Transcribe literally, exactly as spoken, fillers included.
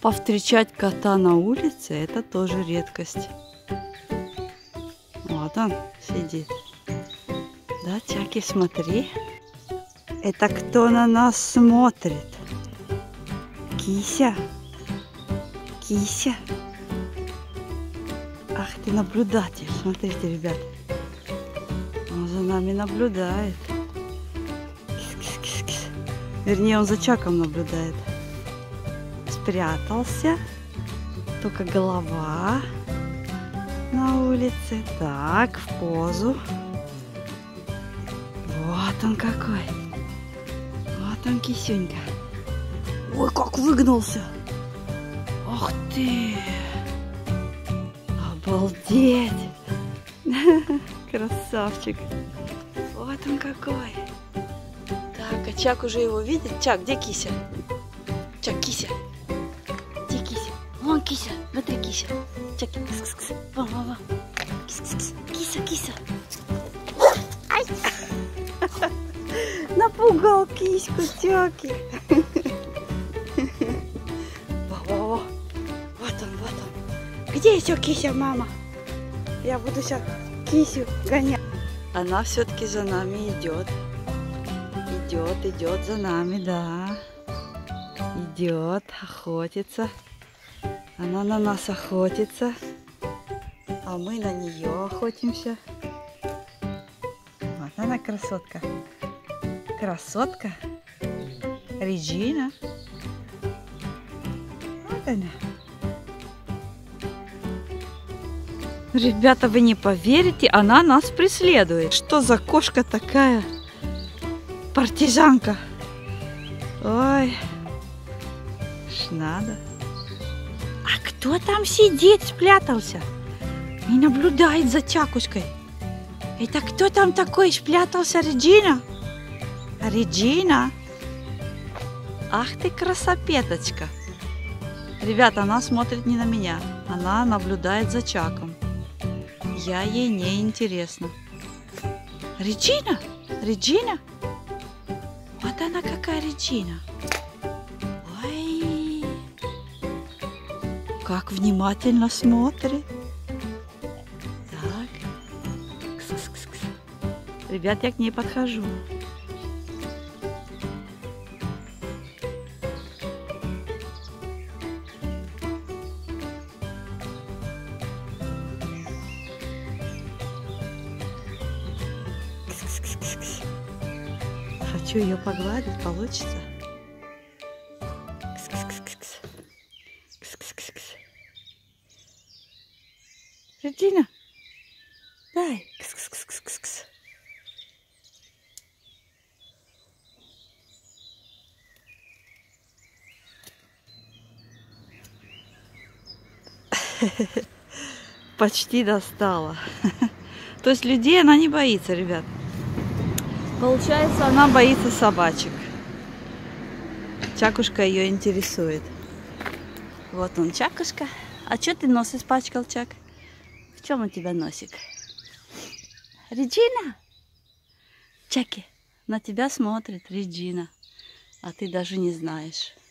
Повстречать кота на улице – это тоже редкость. Вот он сидит. Да, Чаки, смотри. Это кто на нас смотрит? Кися? Кися? Ах ты наблюдатель. Смотрите, ребят. Он за нами наблюдает. Кис-кис-кис-кис. Вернее, он за Чаком наблюдает. Спрятался. Только голова на улице. Так, в позу. Вот он какой. Вот он, кисюнька. Ой, как выгнулся. Ах ты. Обалдеть. Красавчик. Вот он какой. Так, а Чак уже его видит? Чак, где Кися? Чак, Кися. Где Кися? Вон Кися. Смотри, Кися. Чак, кис-кис-кис. Вон, вон, вон. Кис-кис-кис. Кися, Кися. Ай! Напугал киську Чаки. Во-во-во. Вот он, вот он. Где еще Кися, мама? Я буду сейчас Кисю гонять. Она все-таки за нами идет. Идет, идет за нами, да. Идет, охотится. Она на нас охотится. А мы на нее охотимся. Вот она, красотка. Красотка. Реджина. Вот она. Ребята, вы не поверите, она нас преследует. Что за кошка такая? Партизанка. Ой. Ж надо. А кто там сидит, спрятался? И наблюдает за Чакушкой. Это кто там такой спрятался, Реджина? Реджина? Ах ты красопеточка. Ребята, она смотрит не на меня. Она наблюдает за Чаком. Я ей не интересна. Реджина? Реджина? Вот она какая Реджина. Ой. Как внимательно смотрит. Так. Кс-кс-кс. Ребят, я к ней подхожу. Хочу ее погладить, получится? Кс-кс-кс-кс. Кс-кс-кс-кс. Реджина, дай. Кс-кс-кс-кс-кс. Почти достала. То есть людей она не боится, ребят. Получается, она боится собачек. Чакушка ее интересует. Вот он, Чакушка. А что ты нос испачкал, Чак? В чем у тебя носик? Реджина? Чаки, на тебя смотрит Реджина. А ты даже не знаешь.